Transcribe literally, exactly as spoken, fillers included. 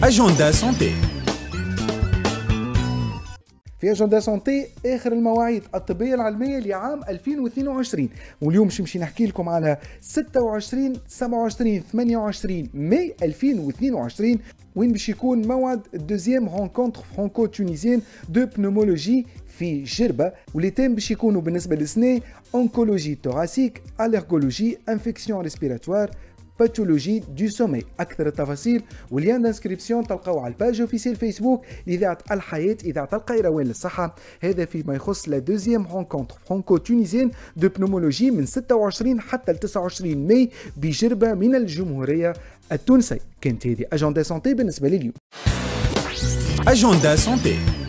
أجندة سونتي. في أجندة سونتي آخر المواعيد الطبية العلمية لعام ألفين واثنين وعشرين، واليوم شمشي نحكي لكم على ستة وعشرين سبعة وعشرين ثمانية وعشرين ماي ألفين واثنين وعشرين، وين باش يكون موعد الدوزيام رونكونتر فرانكو تونيزيان دو بنومولوجي في جربة، واللي تام باش يكونوا بالنسبة للسنة أونكولوجي توراسيك، ألرغولوجي، انفكسيون ريسبيراتوار، باثولوجي دو سومي. اكثر التفاصيل والليان دانسكريبسيون تلقاو على الباج اوفيسيال فيسبوك لإذاعة الحياة، إذاعة القيروان للصحة. هذا فيما يخص لا دوزيام رونكونتر فرانكو تونيزيان دو بنومولوجي من ستة وعشرين حتى ل تسعة وعشرين ماي بجربة من الجمهورية التونسية. كانت هذه أجندة سونتي بالنسبة لي اليوم. أجندة سونتي.